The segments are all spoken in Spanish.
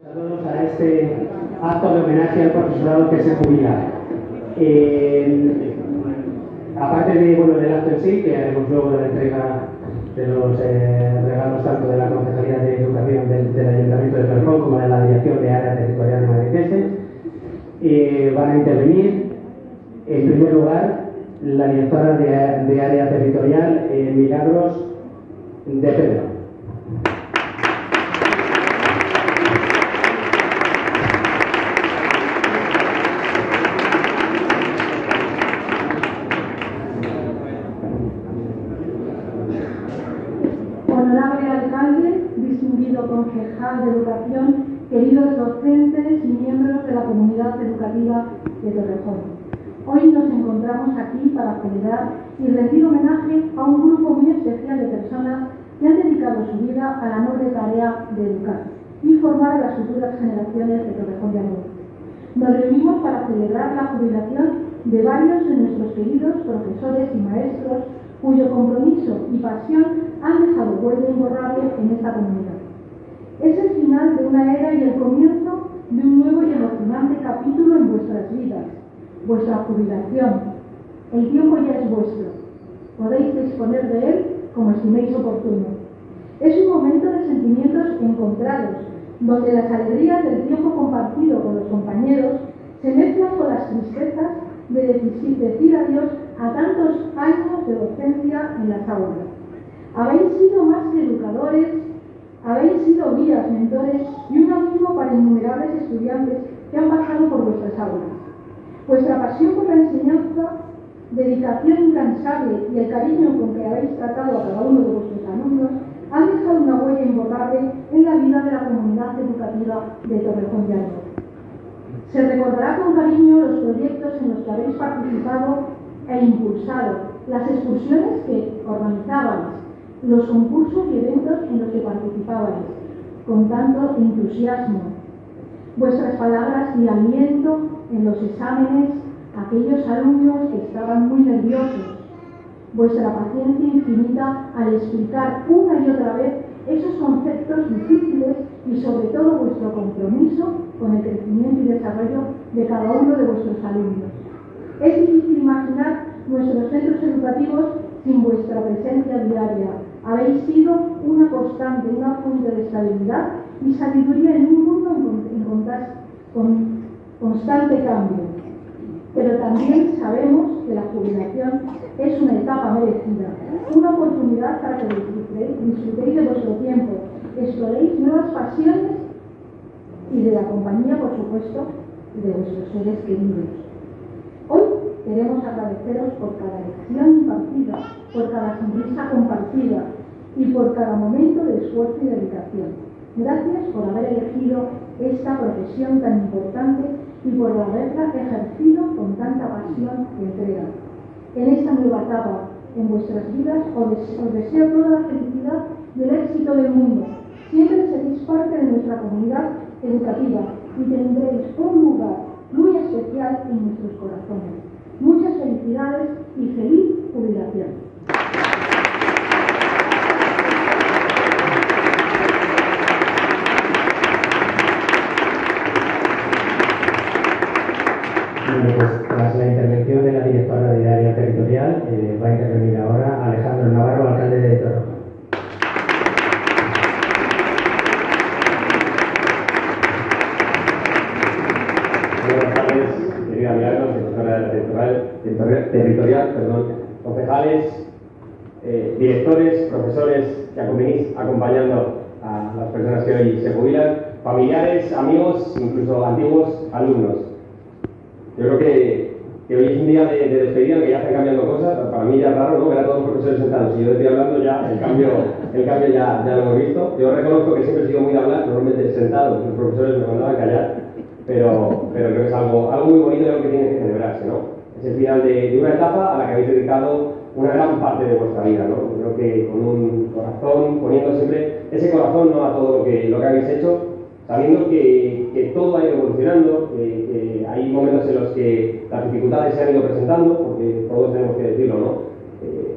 Todos a este acto de homenaje al profesorado que se jubila. Aparte de, del acto en sí, que haremos luego de la entrega de los regalos tanto de la Concejalía de Educación del Ayuntamiento de Torrejón como de la Dirección de Área Territorial de Madrid, van a intervenir, en primer lugar, la directora de Área Territorial, Milagros de Pedro. Honorable alcalde, distinguido concejal de educación, queridos docentes y miembros de la comunidad educativa de Torrejón. Hoy nos encontramos aquí para celebrar y rendir homenaje a un grupo muy especial de personas que han dedicado su vida a la noble tarea de educar y formar a las futuras generaciones de Torrejón de Ardoz. Nos reunimos para celebrar la jubilación de varios de nuestros queridos profesores y maestros cuyo compromiso y pasión han dejado huella imborrable en esta comunidad. Es el final de una era y el comienzo de un nuevo y emocionante capítulo en vuestras vidas, vuestra jubilación. El tiempo ya es vuestro. Podéis disponer de él como estiméis oportuno. Es un momento de sentimientos encontrados, donde las alegrías del tiempo compartido con los compañeros se mezclan con las tristezas de decir adiós a tantos años de docencia en las aulas. Habéis sido más que educadores, habéis sido guías, mentores y un amigo para innumerables estudiantes que han pasado por vuestras aulas. Vuestra pasión por la enseñanza, dedicación incansable y el cariño con que habéis tratado a cada uno de vuestros alumnos han dejado una huella imborrable en la vida de la comunidad educativa de Torrejón de Ardoz. Se recordará con cariño los proyectos en los que habéis participado e impulsado, las excursiones que organizabais, los concursos y eventos en los que participabais, con tanto entusiasmo, vuestras palabras de aliento en los exámenes a aquellos alumnos que estaban muy nerviosos, vuestra paciencia infinita al explicar una y otra vez esos conceptos difíciles y sobre todo vuestro compromiso con el crecimiento y desarrollo de cada uno de vuestros alumnos. Es difícil imaginar nuestros centros educativos sin vuestra presencia diaria. Habéis sido una constante, una fuente de estabilidad y sabiduría en un mundo con constante cambio. Pero también sabemos que la jubilación es una etapa merecida, una oportunidad para que disfrutéis de vuestro tiempo, exploréis nuevas pasiones y de la compañía, por supuesto, de vuestros seres queridos. Hoy queremos agradeceros por cada lección impartida, por cada sonrisa compartida y por cada momento de esfuerzo y dedicación. Gracias por haber elegido esta profesión tan importante y por haberla ejercido con tanta pasión y entrega. En esta nueva etapa en vuestras vidas os deseo toda la felicidad y el éxito del mundo. Siempre seréis parte de nuestra comunidad educativa y tendréis un lugar muy especial en nuestros corazones. Muchas felicidades y feliz jubilación. Pues tras la intervención de la directora de Área Territorial, va a intervenir ahora Alejandro Navarro, alcalde de Torrejón. Buenas tardes, querida Milagros, directora territorial, concejales, directores, profesores que venís acompañando a las personas que hoy se jubilan, familiares, amigos, incluso antiguos alumnos. Yo creo que hoy es un día de despedida, que ya están cambiando cosas. Para mí ya es raro, ¿no?, ver a todos los profesores sentados. Si yo estoy hablando, ya el cambio ya lo hemos visto. Yo reconozco que siempre he sido muy de hablar, normalmente sentado, los profesores me mandaban callar, pero creo que es algo muy bonito y algo que tiene que celebrarse, ¿no? Es el final de una etapa a la que habéis dedicado una gran parte de vuestra vida, ¿no? Creo que con un corazón, poniendo siempre ese corazón, ¿no?, a todo lo que habéis hecho, sabiendo que todo ha ido evolucionando, que hay momentos en los que las dificultades se han ido presentando, porque todos tenemos que decirlo, ¿no? El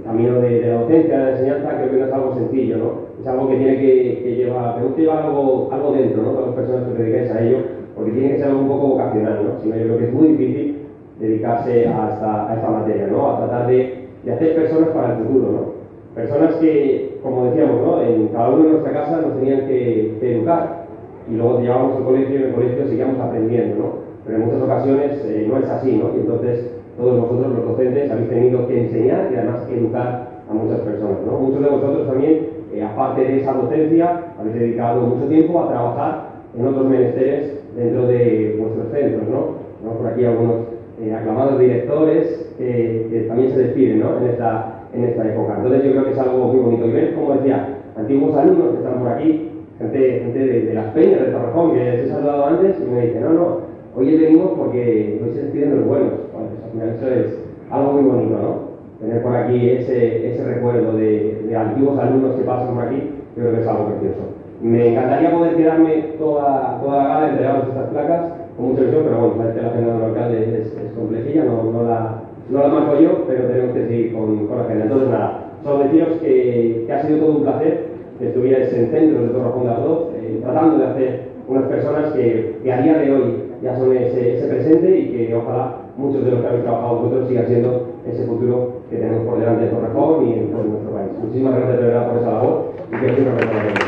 camino de la docencia, de la enseñanza, creo que no es algo sencillo, ¿no? Es algo que tenemos que llevar algo dentro, ¿no? Todas las personas que os dedicáis a ello, porque tiene que ser algo un poco vocacional, ¿no? Si no, yo creo que es muy difícil dedicarse a esta materia, ¿no? A tratar de hacer personas para el futuro, ¿no? Personas que, como decíamos, ¿no? En cada uno de nuestra casa nos tenían que educar y luego llevábamos al colegio y en el colegio seguíamos aprendiendo, ¿no? Pero en muchas ocasiones no es así, ¿no? Y entonces todos vosotros, los docentes, habéis tenido que enseñar y además educar a muchas personas, ¿no? Muchos de vosotros también, aparte de esa docencia, habéis dedicado mucho tiempo a trabajar en otros menesteres dentro de vuestros centros, ¿no? Por aquí algunos aclamados directores que también se despiden, ¿no? en esta época. Entonces yo creo que es algo muy bonito. Y ven, como decía, antiguos alumnos que están por aquí, gente de las Peñas, de Torrejón, que les he saludado antes, y me dicen, no, hoy venimos porque hoy se despiden los buenos. Bueno, pues al final eso es algo muy bonito, ¿no? Tener por aquí ese recuerdo de antiguos alumnos que pasan por aquí, yo creo que es algo precioso. Me encantaría poder quedarme toda la gala entregando estas placas, con mucha ilusión, pero bueno, la agenda del alcalde es complejilla, no la marco yo, pero tenemos que seguir con la agenda. Entonces nada, solo deciros que ha sido todo un placer que estuvierais en centros de Torrejón de Ardoz, tratando de hacer unas personas que a día de hoy ya son ese presente y que ojalá muchos de los que habéis trabajado vosotros sigan siendo ese futuro que tenemos por delante de Torrejón y en todo nuestro país. Muchísimas gracias de verdad por esa labor y que os una buena.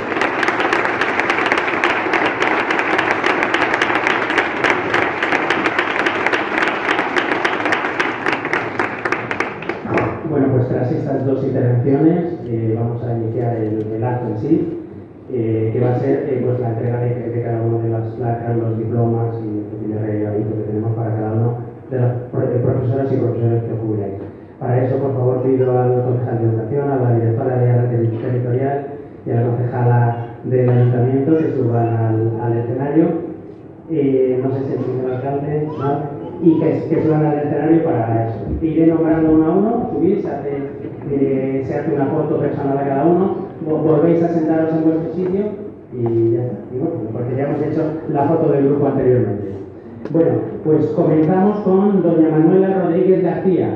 Bueno, pues tras estas dos intervenciones vamos a iniciar el acto en sí, que va a ser pues la entrega de cada uno de las placas, los diplomas y el pequeño regalito que tenemos para cada uno de las profesoras y profesores que jubiláis. Para eso, por favor, pido al concejal de Educación, a la directora de área territorial y a la concejala del ayuntamiento que suban al escenario. No sé si el señor alcalde, ¿no? Y que suban al escenario para eso. Iré nombrando uno a uno, subís, se hace una foto personal a cada uno, volvéis a sentaros en vuestro sitio y ya está. Y bueno, porque ya hemos hecho la foto del grupo anteriormente. Bueno, pues comenzamos con doña Manuela Rodríguez García.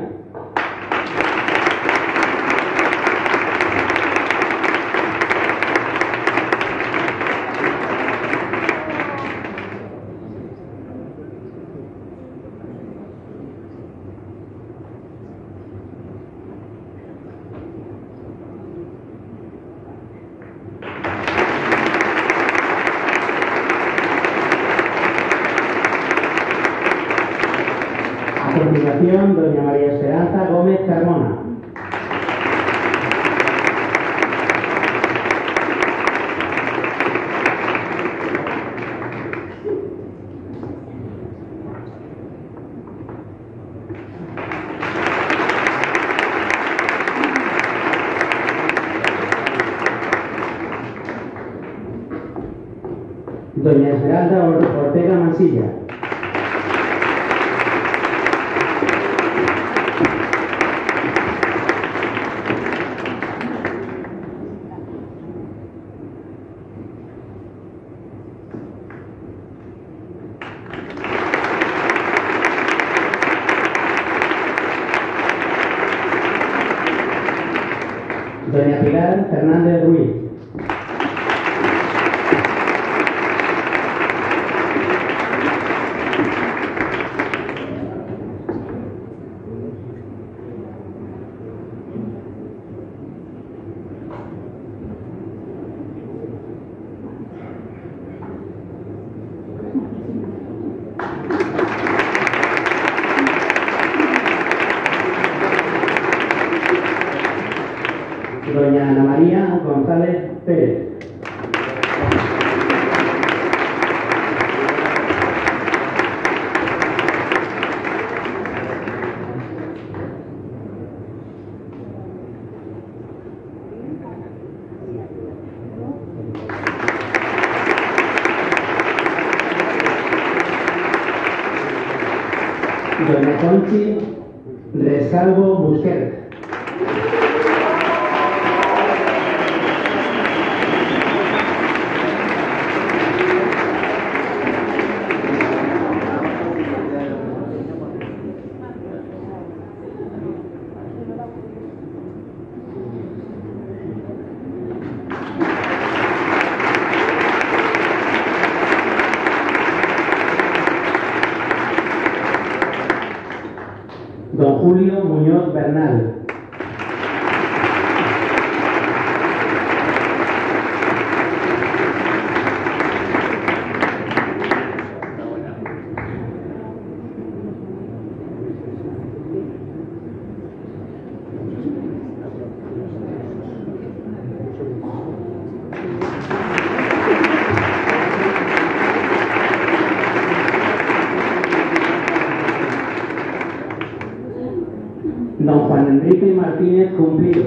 A continuación, doña María Esperanza Gómez Carmona. Doña Esmeralda Ortega Mansilla. Doña Pilar Fernández Ruiz. Doña Ana María González Pérez. Doña Conchi Rescalvo Busquets. Martínez Cumplido.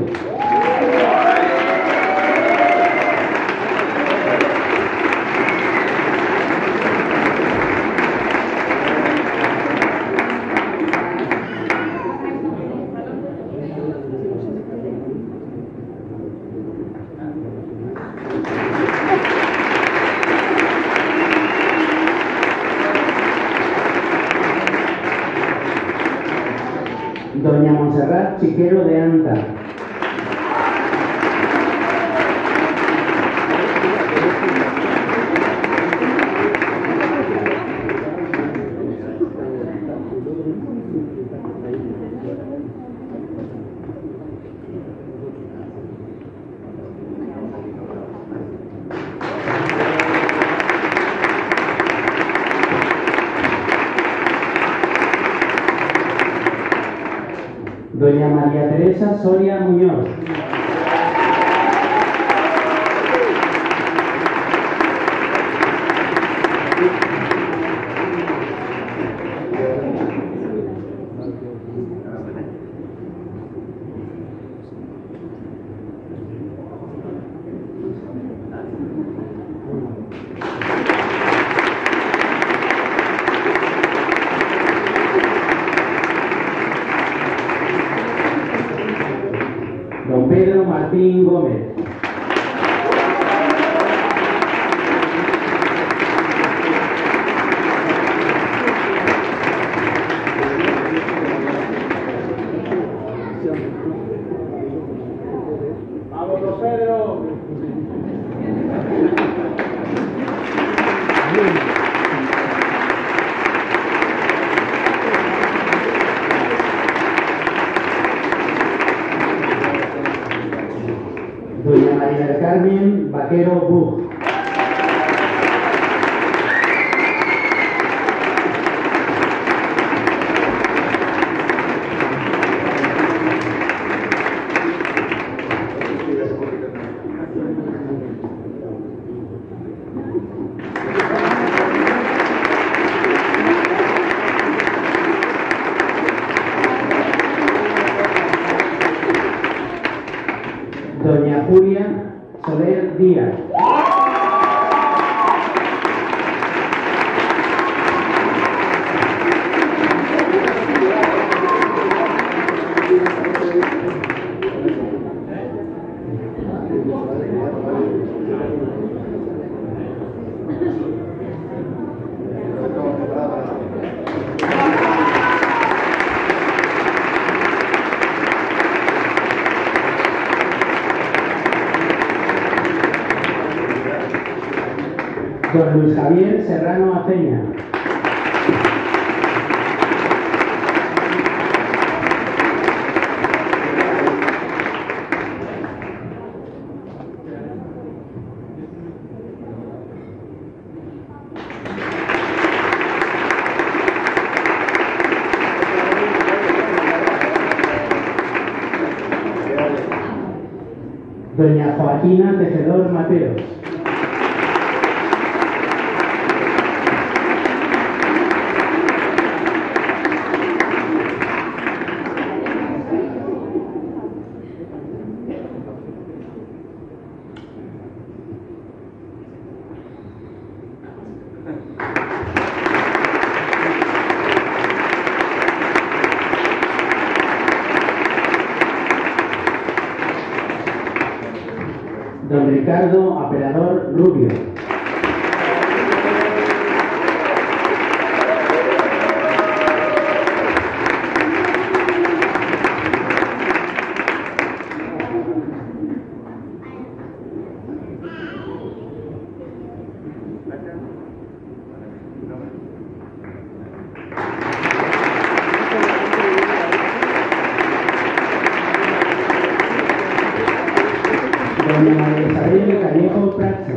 Doña Montserrat Chiquero de Anta. Doña María Teresa Soria Muñoz. Don Pedro Martín Gómez. ¡Vamos, don Pedro! Doña María del Carmen Vaquero Buch. Doña Julia Soler Díaz. Don Luis Javier Serrano Aceña. Doña Joaquina Tejedor Mateos. Don Ricardo Aperador Rubio. Doña María Isabel Callejo Pracho.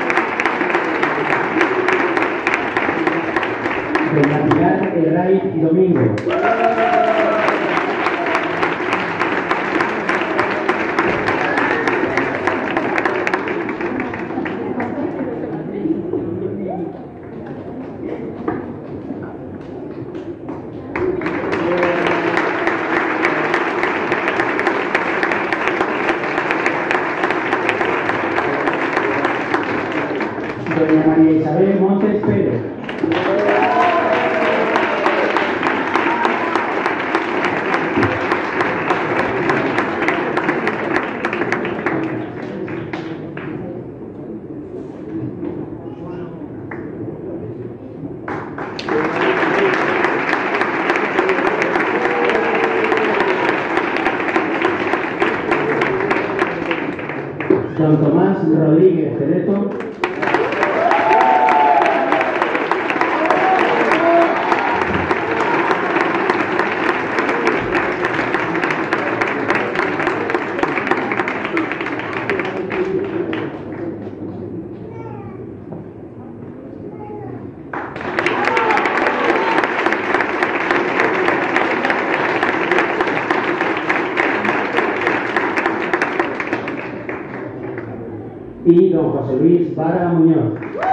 Doña Pilar Herray Domínguez. don Tomás Rodríguez Cerezo, y don José Luis Vara Muñoz.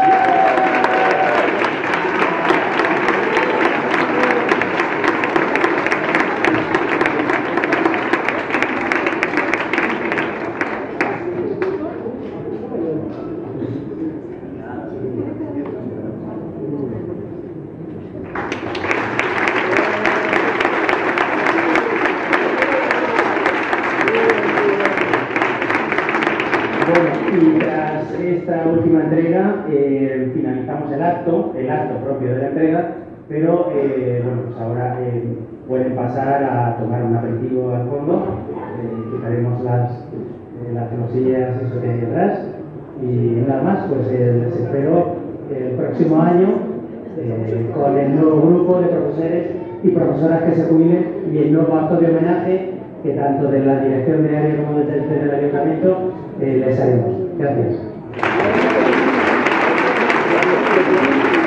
Y tras esta última entrega finalizamos el acto propio de la entrega, pero bueno, pues ahora pueden pasar a tomar un aperitivo al fondo, quitaremos las celosillas eso que hay detrás y nada más, pues les espero el próximo año con el nuevo grupo de profesores y profesoras que se jubilen y el nuevo acto de homenaje que tanto de la dirección de área como desde el ayuntamiento les haremos. Gracias.